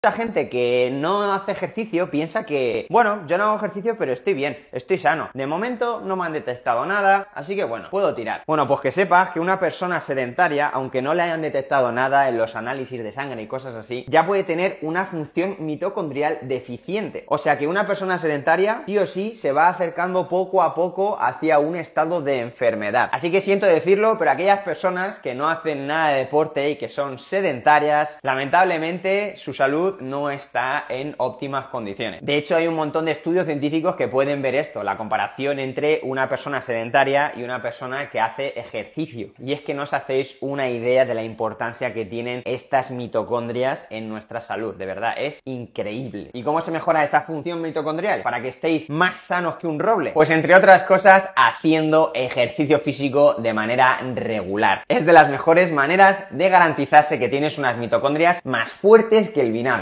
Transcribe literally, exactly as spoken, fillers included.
Mucha gente que no hace ejercicio piensa que, bueno, yo no hago ejercicio pero estoy bien, estoy sano. De momento no me han detectado nada, así que bueno, puedo tirar. Bueno, pues que sepas que una persona sedentaria, aunque no le hayan detectado nada en los análisis de sangre y cosas así, ya puede tener una función mitocondrial deficiente. O sea que una persona sedentaria sí o sí se va acercando poco a poco hacia un estado de enfermedad. Así que siento decirlo, pero aquellas personas que no hacen nada de deporte y que son sedentarias, lamentablemente su salud no está en óptimas condiciones. De hecho, hay un montón de estudios científicos que pueden ver esto, la comparación entre una persona sedentaria y una persona que hace ejercicio. Y es que no os hacéis una idea de la importancia que tienen estas mitocondrias en nuestra salud, de verdad, es increíble. ¿Y cómo se mejora esa función mitocondrial? Para que estéis más sanos que un roble. Pues entre otras cosas, haciendo ejercicio físico de manera regular. Es de las mejores maneras de garantizarse que tienes unas mitocondrias más fuertes que el vinagre.